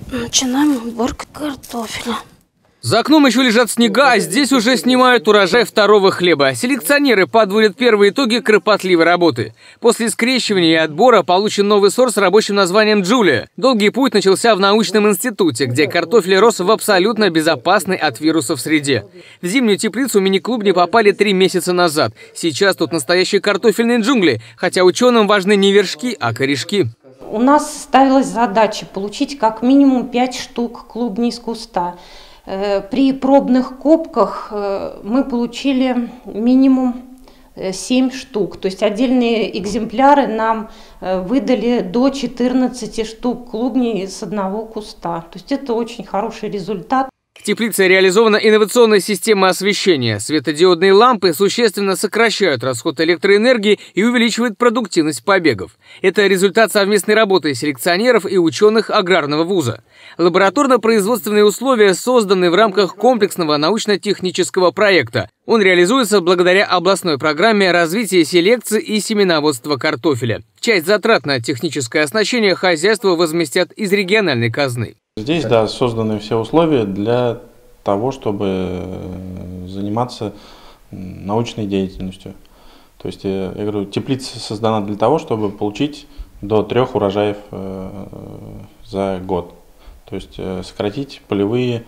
Начинаем уборку картофеля. За окном еще лежат снега, а здесь уже снимают урожай второго хлеба. Селекционеры подводят первые итоги кропотливой работы. После скрещивания и отбора получен новый сорт с рабочим названием «Джулия». Долгий путь начался в научном институте, где картофель рос в абсолютно безопасной от вирусов среде. В зимнюю теплицу мини-клубни попали 3 месяца назад. Сейчас тут настоящие картофельные джунгли, хотя ученым важны не вершки, а корешки. У нас ставилась задача получить как минимум 5 штук клубней из куста. При пробных копках мы получили минимум 7 штук. То есть отдельные экземпляры нам выдали до 14 штук клубней с одного куста. То есть это очень хороший результат. В теплице реализована инновационная система освещения. Светодиодные лампы существенно сокращают расход электроэнергии и увеличивают продуктивность побегов. Это результат совместной работы селекционеров и ученых аграрного вуза. Лабораторно-производственные условия созданы в рамках комплексного научно-технического проекта. Он реализуется благодаря областной программе развития селекции и семеноводства картофеля. Часть затрат на техническое оснащение хозяйства возместят из региональной казны. Здесь, да, созданы все условия для того, чтобы заниматься научной деятельностью. То есть, я говорю, теплица создана для того, чтобы получить до 3 урожаев за год. То есть, сократить полевые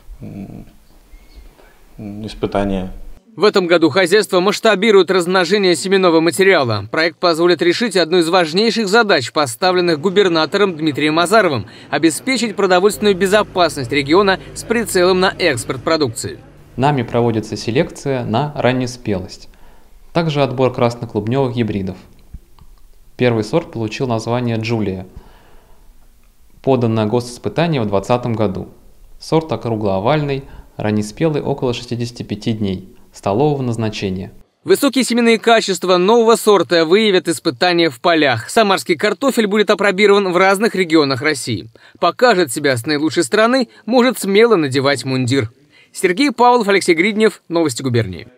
испытания. В этом году хозяйство масштабирует размножение семенного материала. Проект позволит решить одну из важнейших задач, поставленных губернатором Дмитрием Азаровым – обеспечить продовольственную безопасность региона с прицелом на экспорт продукции. Нами проводится селекция на раннеспелость. Также отбор красноклубневых гибридов. Первый сорт получил название «Джулия». Подан на госиспытание в 2020 году. Сорт округлоовальный, раннеспелый около 65 дней. Столового назначения. Высокие семенные качества нового сорта выявят испытания в полях. Самарский картофель будет опробирован в разных регионах России. Покажет себя с наилучшей стороны, может смело надевать мундир. Сергей Павлов, Алексей Гриднев. Новости губернии.